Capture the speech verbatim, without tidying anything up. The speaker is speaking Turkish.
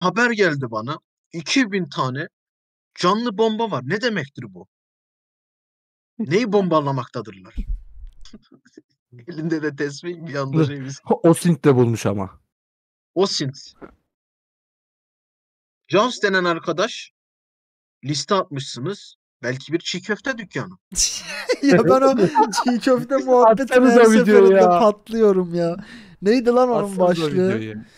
haber geldi bana. iki bin tane canlı bomba var. Ne demektir bu? Neyi bombalamaktadır? Elinde de tesbih, bir yanda şey biz. Osint de bulmuş ama. Osint. Jones denen arkadaş liste atmışsınız. Belki bir çiğ köfte dükkanı. Ya ben o çiğ köfte muhabbetine her Atsanıza videoyu seferinde ya. patlıyorum ya. Neydi lan onun Atsanıza başlığı? videoyu.